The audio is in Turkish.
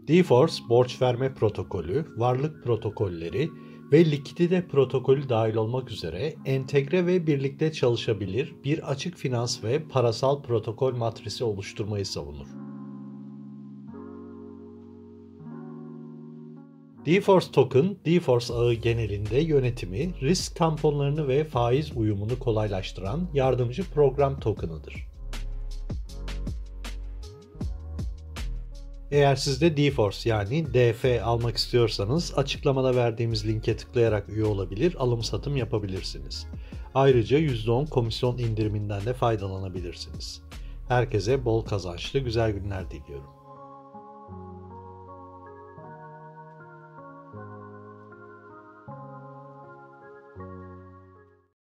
D-Force, borç verme protokolü, varlık protokolleri ve likidite protokolü dahil olmak üzere entegre ve birlikte çalışabilir bir açık finans ve parasal protokol matrisi oluşturmayı savunur. D-Force Token, D-Force ağı genelinde yönetimi, risk tamponlarını ve faiz uyumunu kolaylaştıran yardımcı program tokenıdır. Eğer siz de D-Force yani DF almak istiyorsanız açıklamada verdiğimiz linke tıklayarak üye olabilir, alım satım yapabilirsiniz. Ayrıca %10 komisyon indiriminden de faydalanabilirsiniz. Herkese bol kazançlı güzel günler diliyorum.